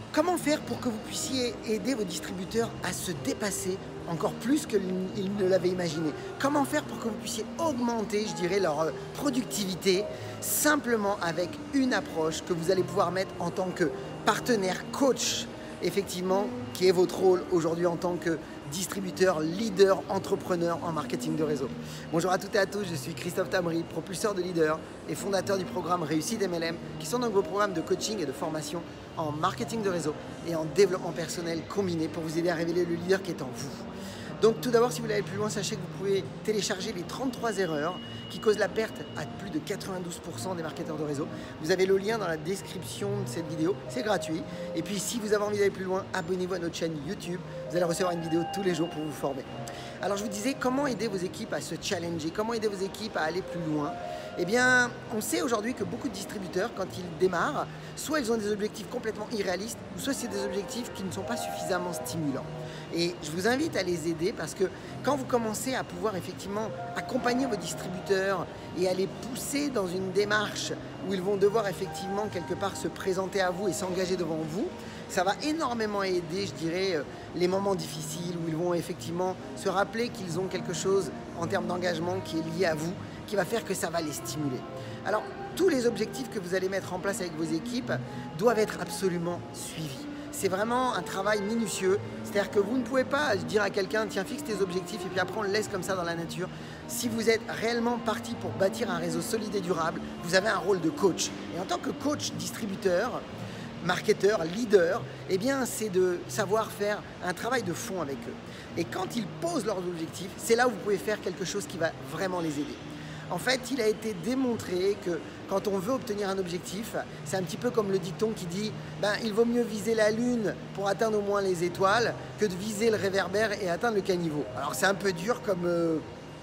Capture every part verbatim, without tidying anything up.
Comment faire pour que vous puissiez aider vos distributeurs à se dépasser encore plus qu'ils ne l'avaient imaginé? Comment faire pour que vous puissiez augmenter, je dirais, leur productivité simplement avec une approche que vous allez pouvoir mettre en tant que partenaire coach, effectivement, qui est votre rôle aujourd'hui en tant que distributeur, leader, entrepreneur en marketing de réseau. Bonjour à toutes et à tous, je suis Christophe Tamri, propulseur de leader et fondateur du programme Réussite M L M, qui sont donc vos programmes de coaching et de formation en marketing de réseau et en développement personnel combiné pour vous aider à révéler le leader qui est en vous. Donc tout d'abord, si vous voulez aller plus loin, sachez que vous pouvez télécharger les trente-trois erreurs qui causent la perte à plus de quatre-vingt-douze pour cent des marketeurs de réseau. Vous avez le lien dans la description de cette vidéo, c'est gratuit. Et puis si vous avez envie d'aller plus loin, abonnez-vous à notre chaîne YouTube. Vous allez recevoir une vidéo tous les jours pour vous former. Alors je vous disais, comment aider vos équipes à se challenger? Comment aider vos équipes à aller plus loin? Eh bien, on sait aujourd'hui que beaucoup de distributeurs, quand ils démarrent, soit ils ont des objectifs complètement irréalistes, ou soit c'est des objectifs qui ne sont pas suffisamment stimulants. Et je vous invite à les aider parce que quand vous commencez à pouvoir effectivement accompagner vos distributeurs et à les pousser dans une démarche où ils vont devoir effectivement quelque part se présenter à vous et s'engager devant vous, ça va énormément aider, je dirais, les moments difficiles où ils vont effectivement se rappeler qu'ils ont quelque chose en termes d'engagement qui est lié à vous, qui va faire que ça va les stimuler. Alors, tous les objectifs que vous allez mettre en place avec vos équipes doivent être absolument suivis. C'est vraiment un travail minutieux, c'est-à-dire que vous ne pouvez pas dire à quelqu'un « tiens, fixe tes objectifs et puis après on le laisse comme ça dans la nature ». Si vous êtes réellement parti pour bâtir un réseau solide et durable, vous avez un rôle de coach. Et en tant que coach distributeur, marketeur, leader, eh bien c'est de savoir faire un travail de fond avec eux. Et quand ils posent leurs objectifs, c'est là où vous pouvez faire quelque chose qui va vraiment les aider. En fait, il a été démontré que quand on veut obtenir un objectif, c'est un petit peu comme le dicton qui dit ben, il vaut mieux viser la lune pour atteindre au moins les étoiles que de viser le réverbère et atteindre le caniveau. Alors c'est un peu dur comme, euh,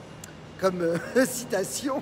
comme euh, citation,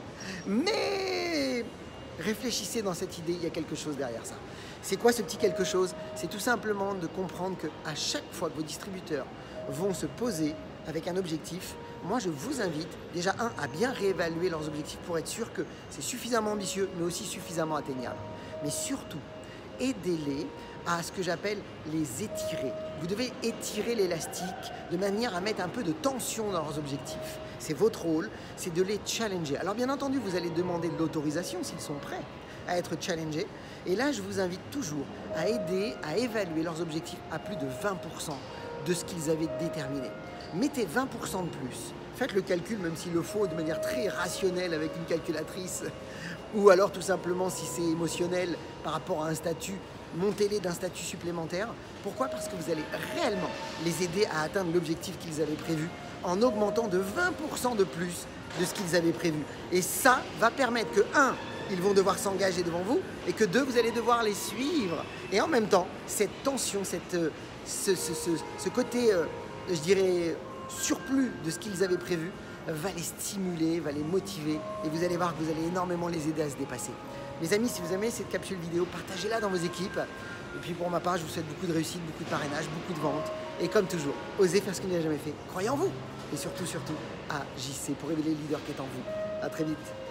mais réfléchissez dans cette idée, il y a quelque chose derrière ça. C'est quoi ce petit quelque chose? C'est tout simplement de comprendre qu'à chaque fois que vos distributeurs vont se poser avec un objectif, moi je vous invite déjà un à bien réévaluer leurs objectifs pour être sûr que c'est suffisamment ambitieux mais aussi suffisamment atteignable. Mais surtout, aidez-les à ce que j'appelle les étirer. Vous devez étirer l'élastique de manière à mettre un peu de tension dans leurs objectifs. C'est votre rôle, c'est de les challenger. Alors bien entendu, vous allez demander de l'autorisation s'ils sont prêts à être challengés. Et là, je vous invite toujours à aider à évaluer leurs objectifs à plus de vingt pour cent de ce qu'ils avaient déterminé. Mettez vingt pour cent de plus. Faites le calcul, même s'il le faut, de manière très rationnelle avec une calculatrice. Ou alors tout simplement, si c'est émotionnel par rapport à un statut, montez-les d'un statut supplémentaire. Pourquoi? Parce que vous allez réellement les aider à atteindre l'objectif qu'ils avaient prévu en augmentant de vingt pour cent de plus de ce qu'ils avaient prévu. Et ça va permettre que, un, ils vont devoir s'engager devant vous et que, deux, vous allez devoir les suivre. Et en même temps, cette tension, cette, ce, ce, ce, ce côté... Euh, je dirais, surplus de ce qu'ils avaient prévu, va les stimuler, va les motiver et vous allez voir que vous allez énormément les aider à se dépasser. Mes amis, si vous aimez cette capsule vidéo, partagez-la dans vos équipes. Et puis pour ma part, je vous souhaite beaucoup de réussite, beaucoup de parrainage, beaucoup de ventes. Et comme toujours, osez faire ce que vous n'avez jamais fait. Croyez en vous et surtout, surtout, agissez pour révéler le leader qui est en vous. À très vite.